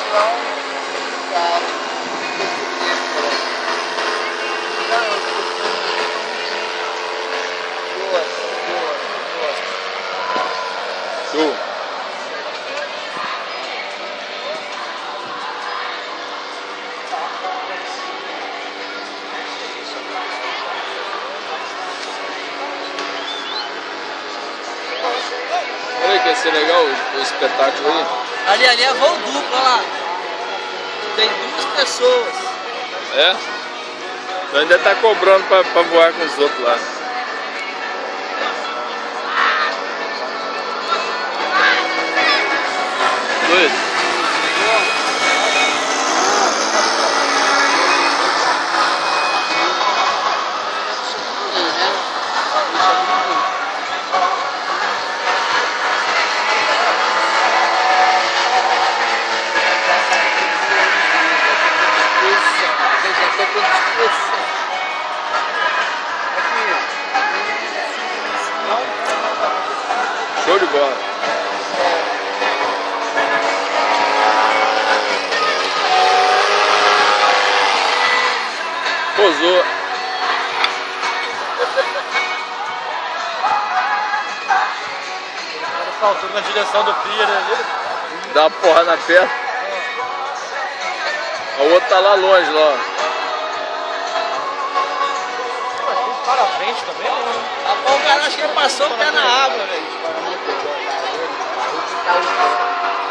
Show. Olha aí que ia ser legal o espetáculo aí. Ali é voo duplo, olha lá. Tem 2 pessoas. É? Então ainda tá cobrando pra voar com os outros lá. Luiz. Show de bola. Pousou. Saltou na direção do pier ali. Dá uma porra na perna. O outro tá lá longe, lá. Para frente também, né? Rapaz, o cara acho que ele passou o pé na água, velho.